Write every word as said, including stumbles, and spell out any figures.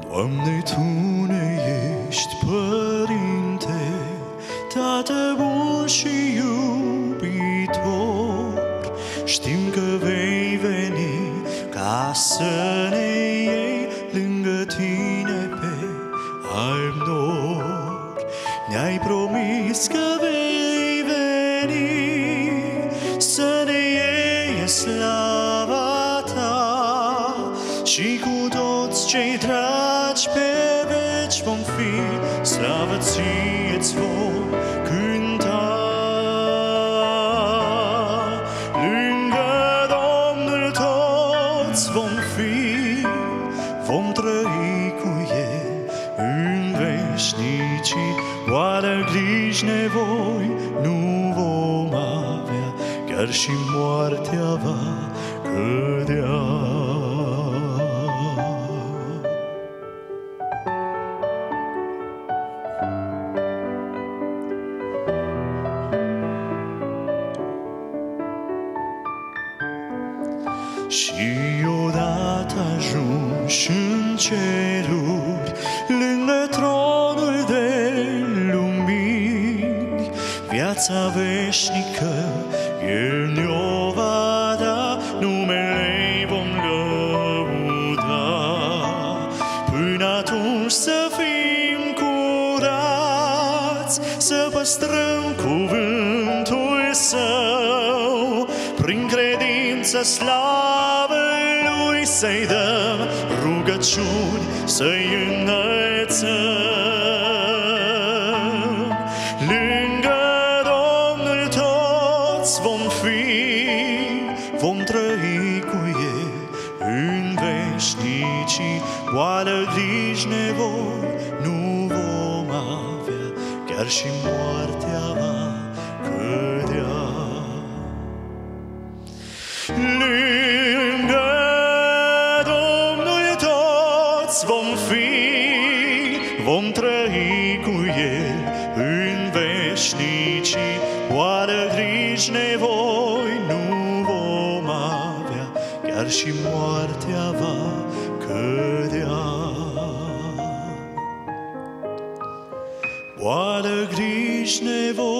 Doamne, Tu ne ești Părinte, Tată bun și iubitor. Știm că vei veni ca să ne iei lângă Tine pe alb nor. Ne-ai promis că vei veni să ne iei în slava Ta și cu toți cei dragi pe veci vom fi, slavă Ție-ți vom cânta. Lângă Domnul toți vom fi, vom trăi cu El în veșnicii, oară griji nevoi nu vom avea, chiar și moartea va cădea. Și odată ajunși în ceruri, lângă tronul de lumini, viața veșnică El ne-o va da, numele-i vom lăuda. Până atunci să fim curați, să păstrăm cuvântul Său, prin credință slavă Lui să-i dăm, rugăciuni să-i înălțăm. Lângă Domnul toți vom fi, vom trăi cu El în veșnicii, boală, griji, nevoi nu vom avea, chiar și moartea va cădea. Lângă Domnul toți vom fi, vom trăi cu El în veșnicii, boală, griji, nevoi nu vom avea, chiar și moartea va cădea. Boală, griji, nevoi